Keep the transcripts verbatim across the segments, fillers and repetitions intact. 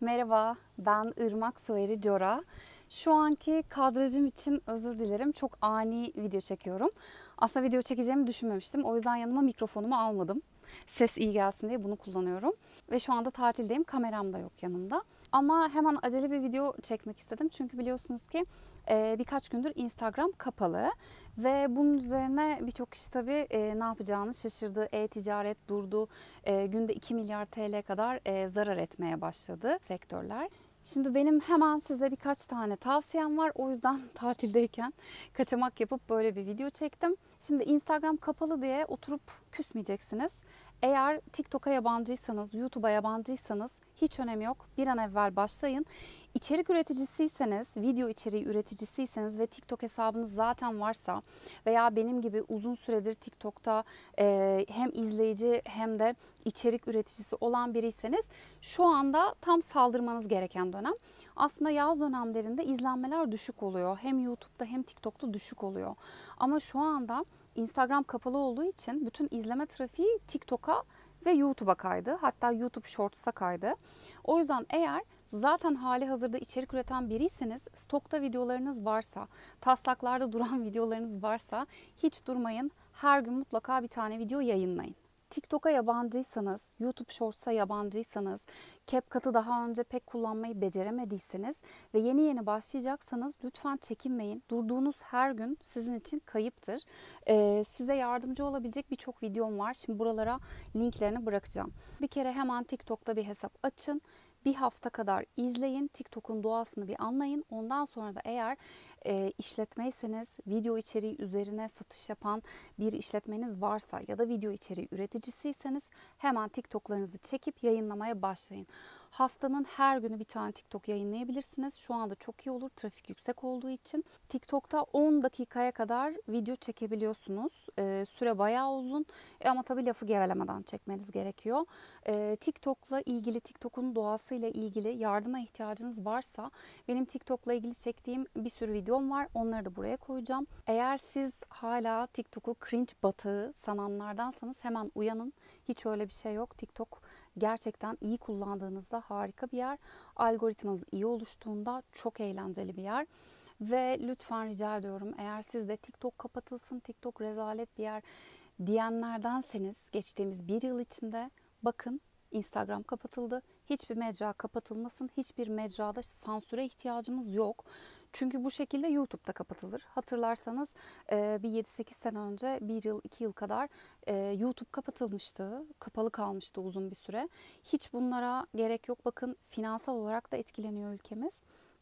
Merhaba, ben Irmak Soyeri Cora. Şu anki kadrajım için özür dilerim. Çok ani video çekiyorum. Aslında video çekeceğimi düşünmemiştim. O yüzden yanıma mikrofonumu almadım. Ses iyi gelsin diye bunu kullanıyorum. Ve şu anda tatildeyim. Kameram da yok yanımda. Ama hemen acele bir video çekmek istedim. Çünkü biliyorsunuz ki birkaç gündür Instagram kapalı. Ve bunun üzerine birçok kişi tabii e, ne yapacağını şaşırdı. E-ticaret durdu. E, günde iki milyar T L kadar e, zarar etmeye başladı sektörler. Şimdi benim hemen size birkaç tane tavsiyem var. O yüzden tatildeyken kaçamak yapıp böyle bir video çektim. Şimdi Instagram kapalı diye oturup küsmeyeceksiniz. Eğer TikTok'a yabancıysanız, YouTube'a yabancıysanız hiç önemi yok. Bir an evvel başlayın. İçerik üreticisiyseniz, video içeriği üreticisiyseniz ve TikTok hesabınız zaten varsa veya benim gibi uzun süredir TikTok'ta e, hem izleyici hem de içerik üreticisi olan biriyseniz şu anda tam saldırmanız gereken dönem. Aslında yaz dönemlerinde izlenmeler düşük oluyor. Hem YouTube'da hem TikTok'ta düşük oluyor. Ama şu anda Instagram kapalı olduğu için bütün izleme trafiği TikTok'a ve YouTube'a kaydı. Hatta YouTube Shorts'a kaydı. O yüzden eğer zaten hali hazırda içerik üreten biriyseniz, stokta videolarınız varsa, taslaklarda duran videolarınız varsa hiç durmayın. Her gün mutlaka bir tane video yayınlayın. TikTok'a yabancıysanız, YouTube Shorts'a yabancıysanız, CapCut'ı daha önce pek kullanmayı beceremediyseniz ve yeni yeni başlayacaksanız lütfen çekinmeyin. Durduğunuz her gün sizin için kayıptır. Ee, size yardımcı olabilecek birçok videom var. Şimdi buralara linklerini bırakacağım. Bir kere hemen TikTok'ta bir hesap açın. Bir hafta kadar izleyin, TikTok'un doğasını bir anlayın. Ondan sonra da eğer e, işletmeyseniz, video içeriği üzerine satış yapan bir işletmeniz varsa ya da video içeriği üreticisiyseniz hemen TikTok'larınızı çekip yayınlamaya başlayın. Haftanın her günü bir tane TikTok yayınlayabilirsiniz. Şu anda çok iyi olur trafik yüksek olduğu için. TikTok'ta on dakikaya kadar video çekebiliyorsunuz. Ee, süre bayağı uzun e ama tabii lafı gevelemeden çekmeniz gerekiyor. Ee, TikTok'la ilgili, TikTok'un doğasıyla ilgili yardıma ihtiyacınız varsa benim TikTok'la ilgili çektiğim bir sürü videom var. Onları da buraya koyacağım. Eğer siz hala TikTok'u cringe batağı sananlardansanız hemen uyanın. Hiç öyle bir şey yok. TikTok gerçekten iyi kullandığınızda harika bir yer. Algoritmanız iyi oluştuğunda çok eğlenceli bir yer. Ve lütfen rica ediyorum eğer siz de TikTok kapatılsın, TikTok rezalet bir yer diyenlerdenseniz geçtiğimiz bir yıl içinde bakın Instagram kapatıldı. Hiçbir mecra kapatılmasın. Hiçbir mecrada sansüre ihtiyacımız yok. Çünkü bu şekilde YouTube'da kapatılır. Hatırlarsanız bir yedi sekiz sene önce, bir yıl, iki yıl kadar YouTube kapatılmıştı. Kapalı kalmıştı uzun bir süre. Hiç bunlara gerek yok. Bakın finansal olarak da etkileniyor ülkemiz.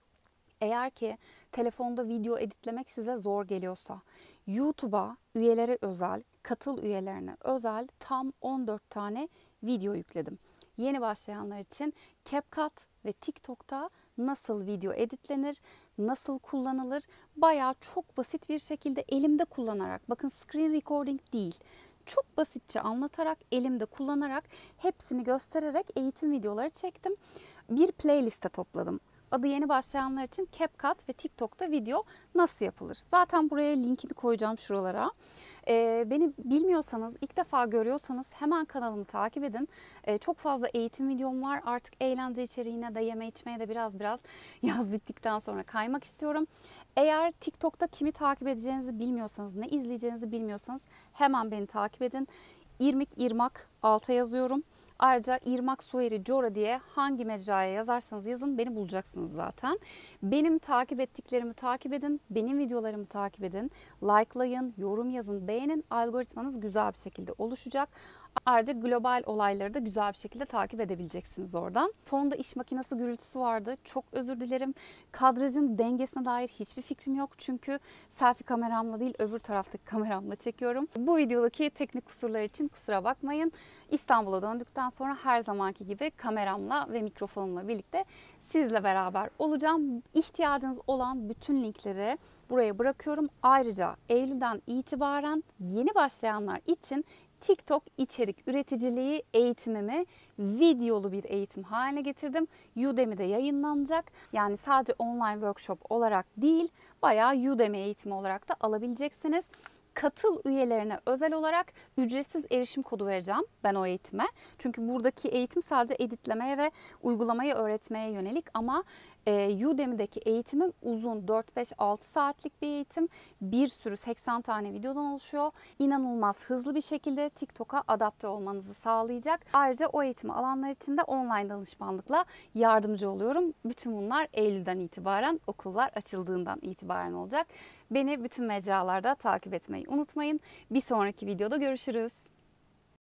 Eğer ki telefonda video editlemek size zor geliyorsa, YouTube'a üyelere özel, katıl üyelerine özel tam on dört tane video yükledim. Yeni başlayanlar için CapCut ve TikTok'ta nasıl video editlenir, nasıl kullanılır, bayağı çok basit bir şekilde elimde kullanarak, bakın screen recording değil, çok basitçe anlatarak, elimde kullanarak, hepsini göstererek eğitim videoları çektim. Bir playliste topladım. Adı yeni başlayanlar için CapCut ve TikTok'ta video nasıl yapılır? Zaten buraya linkini koyacağım şuralara. Ee, beni bilmiyorsanız, ilk defa görüyorsanız hemen kanalımı takip edin. Ee, çok fazla eğitim videom var. Artık eğlence içeriğine de yeme içmeye de biraz biraz yaz bittikten sonra kaymak istiyorum. Eğer TikTok'ta kimi takip edeceğinizi bilmiyorsanız, ne izleyeceğinizi bilmiyorsanız hemen beni takip edin. İrmik İrmak alta yazıyorum. Ayrıca Irmak Soyeri Cora diye hangi mecraya yazarsanız yazın beni bulacaksınız zaten. Benim takip ettiklerimi takip edin, benim videolarımı takip edin, likelayın, yorum yazın, beğenin. Algoritmanız güzel bir şekilde oluşacak. Ayrıca global olayları da güzel bir şekilde takip edebileceksiniz oradan. Fonda iş makinesi gürültüsü vardı. Çok özür dilerim. Kadrajın dengesine dair hiçbir fikrim yok. Çünkü selfie kameramla değil öbür taraftaki kameramla çekiyorum. Bu videodaki teknik kusurlar için kusura bakmayın. İstanbul'a döndükten sonra her zamanki gibi kameramla ve mikrofonumla birlikte sizle beraber olacağım. İhtiyacınız olan bütün linkleri buraya bırakıyorum. Ayrıca Eylül'den itibaren yeni başlayanlar için TikTok içerik üreticiliği eğitimimi videolu bir eğitim haline getirdim. Udemy'de yayınlanacak. Yani sadece online workshop olarak değil, bayağı Udemy eğitimi olarak da alabileceksiniz. Katıl üyelerine özel olarak ücretsiz erişim kodu vereceğim ben o eğitime. Çünkü buradaki eğitim sadece editlemeye ve uygulamayı öğretmeye yönelik ama e, Udemy'deki eğitimim uzun dört beş altı saatlik bir eğitim. Bir sürü seksen tane videodan oluşuyor. İnanılmaz hızlı bir şekilde TikTok'a adapte olmanızı sağlayacak. Ayrıca o eğitimi alanlar için de online danışmanlıkla yardımcı oluyorum. Bütün bunlar Eylül'den itibaren, okullar açıldığından itibaren olacak. Beni bütün mecralarda takip etmeyi unutmayın. Bir sonraki videoda görüşürüz.